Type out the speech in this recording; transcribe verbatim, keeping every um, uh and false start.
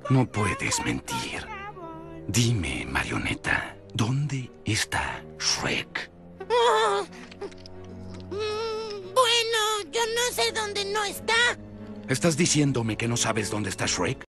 No puedes mentir. Dime, marioneta, ¿dónde está Shrek? Oh. Mm, Bueno, yo no sé dónde no está. ¿Estás diciéndome que no sabes dónde está Shrek?